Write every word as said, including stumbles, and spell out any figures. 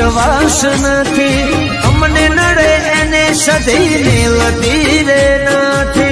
વિશ્વાસ નથી, અમને નડે એને સધી રે નથી.